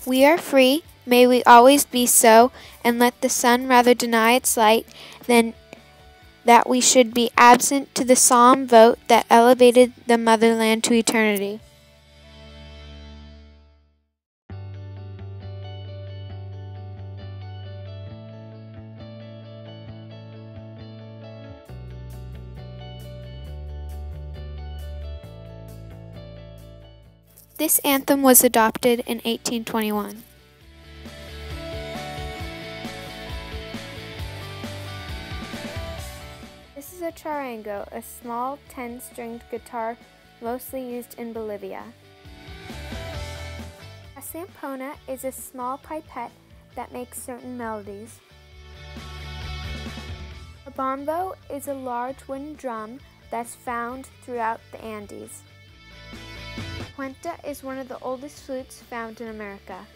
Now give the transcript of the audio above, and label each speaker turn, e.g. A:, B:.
A: We are free, may we always be so, and let the sun rather deny its light than that we should be absent to the solemn vote that elevated the motherland to eternity. This anthem was adopted in 1821. This is a charango, a small 10-stringed guitar mostly used in Bolivia. A zampona is a small pipette that makes certain melodies. A bombo is a large wooden drum that's found throughout the Andes. Cuenta is one of the oldest flutes found in America.